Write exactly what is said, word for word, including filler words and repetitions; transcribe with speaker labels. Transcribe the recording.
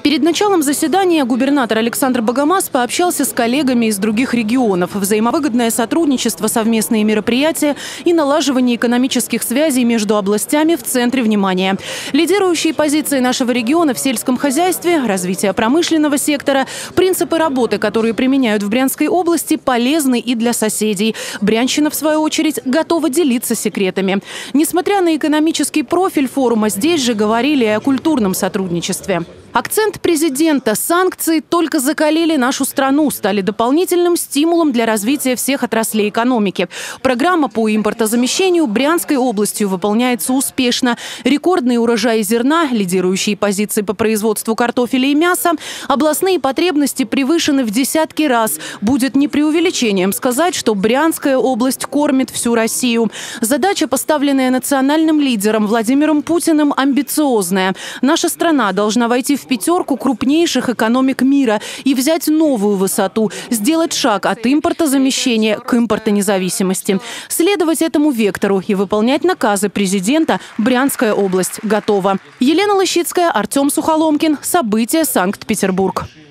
Speaker 1: Перед началом заседания губернатор Александр Богомаз пообщался с коллегами из других регионов. Взаимовыгодное сотрудничество, совместные мероприятия и налаживание экономических связей между областями в центре внимания. Лидирующие позиции нашего региона в сельском хозяйстве, развитие промышленного сектора, принципы работы, которые применяют в Брянской области, полезны и для соседей. Брянщина, в свою очередь, готова делиться секретами. Несмотря на экономический профиль форума, здесь же говорили о культурном сотрудничестве. Акцент президента: санкции только закалили нашу страну, стали дополнительным стимулом для развития всех отраслей экономики. Программа по импортозамещению Брянской областью выполняется успешно. Рекордный урожай зерна, лидирующие позиции по производству картофеля и мяса, областные потребности превышены в десятки раз. Будет не преувеличением сказать, что Брянская область кормит всю Россию. Задача, поставленная национальным лидером Владимиром Путиным, амбициозная. Наша страна должна войти в в пятерку крупнейших экономик мира и взять новую высоту, сделать шаг от импортозамещения к импортонезависимости. Следовать этому вектору и выполнять наказы президента Брянская область готова. Елена Лыщицкая, Артем Сухоломкин. События, Санкт-Петербург.